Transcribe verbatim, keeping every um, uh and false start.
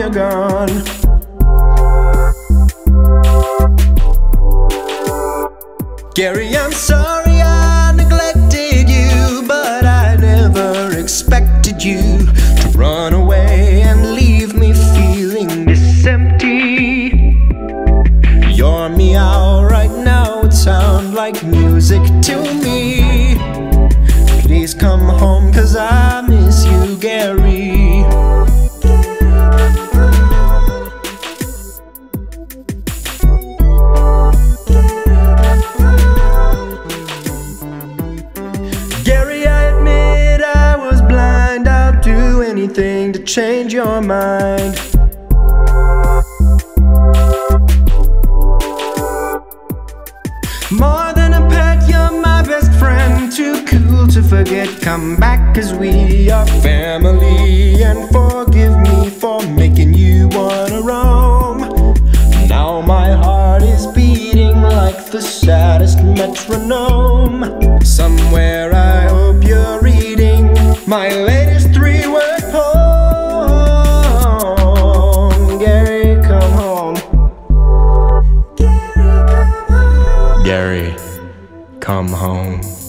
you're gone. Gary, I'm sorry I neglected you, but I never expected you to run away and leave me feeling this empty. Your meow right now would sound like music to me. Please come home, 'cause I miss you, Gary. Gary, I admit I was blind. I'll do anything to change your mind. More than a pet, you're my best friend. Too cool to forget, come back, 'cause we are family. And forgive me for making you wanna roam. Now my heart is beating like the saddest metronome. Somewhere I hope you're reading my latest three-word poem. Gary, come home. Gary, come home.